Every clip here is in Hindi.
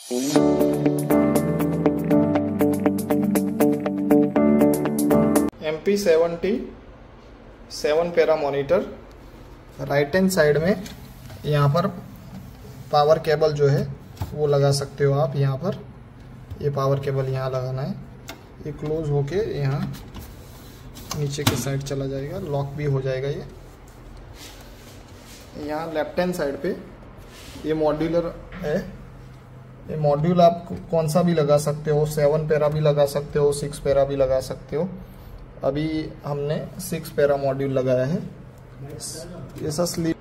MP70 7 para monitor. Right hand side में यहाँ पर पावर केबल जो है वो लगा सकते हो आप। यहाँ पर ये पावर केबल यहाँ लगाना है, ये क्लोज होके यहाँ नीचे की साइड चला जाएगा, लॉक भी हो जाएगा ये। यहाँ लेफ्ट हैंड साइड पे ये मॉड्यूलर है। ये मॉड्यूल आप कौन सा भी लगा सकते हो, 7 पैरा भी लगा सकते हो, 6 पैरा भी लगा सकते हो। अभी हमने 6 पैरा मॉड्यूल लगाया है। ऐसा स्लीप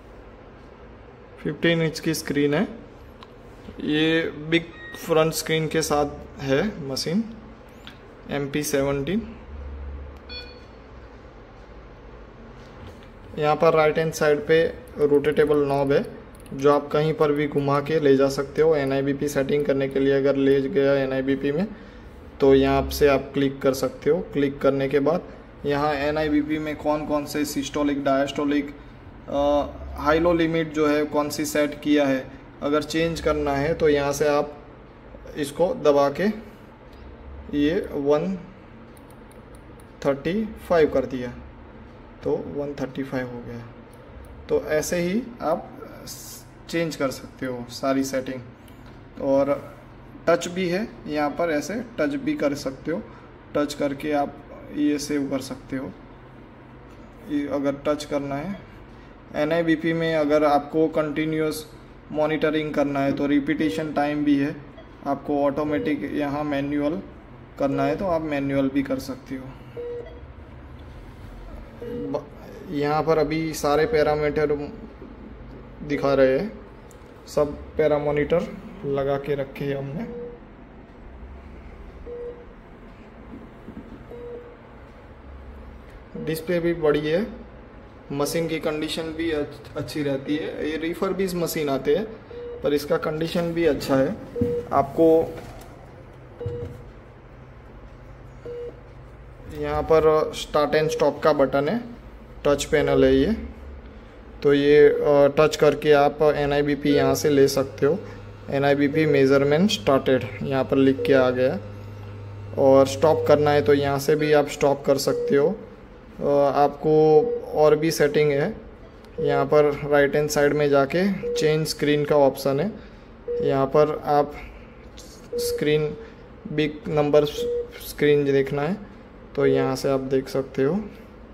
15 इंच की स्क्रीन है, ये बिग फ्रंट स्क्रीन के साथ है मशीन। MP70। यहाँ पर राइट हैंड साइड पे रोटेटेबल नॉब है जो आप कहीं पर भी घुमा के ले जा सकते हो। NIBP सेटिंग करने के लिए अगर ले गया NIBP में तो यहाँ से आप क्लिक कर सकते हो। क्लिक करने के बाद यहाँ NIBP में कौन कौन से systolic, diastolic, high low limit जो है कौन सी सेट किया है, अगर चेंज करना है तो यहाँ से आप इसको दबा के ये 135 कर दिया तो 135 हो गया। तो ऐसे ही आप चेंज कर सकते हो सारी सेटिंग। और टच भी है यहाँ पर, ऐसे टच भी कर सकते हो। टच करके आप ये सेव कर सकते हो ये अगर टच करना है। NIBP में अगर आपको कंटिन्यूस मॉनिटरिंग करना है तो रिपीटेशन टाइम भी है। आपको ऑटोमेटिक यहाँ मैन्युअल करना है तो आप मैन्युअल भी कर सकते हो। यहाँ पर अभी सारे पैरामीटर दिखा रहे हैं, सब पैरा मॉनिटर लगा के रखे हैं हमने। डिस्प्ले भी बड़ी है, मशीन की कंडीशन भी अच्छी रहती है। ये रिफर्बिश मशीन आते हैं पर इसका कंडीशन भी अच्छा है। आपको यहाँ पर स्टार्ट एंड स्टॉप का बटन है, टच पैनल है ये, तो ये टच करके आप NIBP यहाँ से ले सकते हो। NIBP मेजरमेंट स्टार्टेड यहाँ पर लिख के आ गया। और स्टॉप करना है तो यहाँ से भी आप स्टॉप कर सकते हो। आपको और भी सेटिंग है, यहाँ पर राइट हैंड साइड में जाके चेंज स्क्रीन का ऑप्शन है। यहाँ पर आप स्क्रीन बिग नंबर स्क्रीन देखना है तो यहाँ से आप देख सकते हो।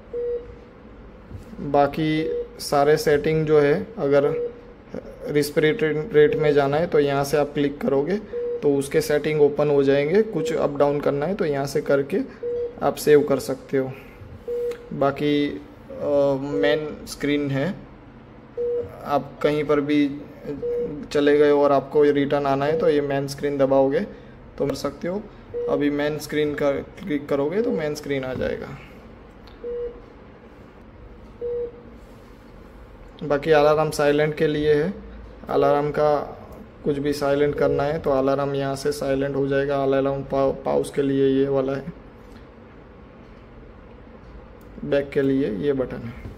बाकी सारे सेटिंग जो है, अगर रिस्पिरेटरी रेट में जाना है तो यहाँ से आप क्लिक करोगे तो उसके सेटिंग ओपन हो जाएंगे। कुछ अप डाउन करना है तो यहाँ से करके आप सेव कर सकते हो। बाकी मेन स्क्रीन है, आप कहीं पर भी चले गए और आपको रिटर्न आना है तो ये मेन स्क्रीन दबाओगे तो कर सकते हो। अभी मेन स्क्रीन का क्लिक करोगे तो मेन स्क्रीन आ जाएगा। बाकी अलार्म साइलेंट के लिए है, अलार्म का कुछ भी साइलेंट करना है तो अलार्म यहाँ से साइलेंट हो जाएगा। अलार्म पाउस के लिए ये वाला है, बैक के लिए ये बटन है।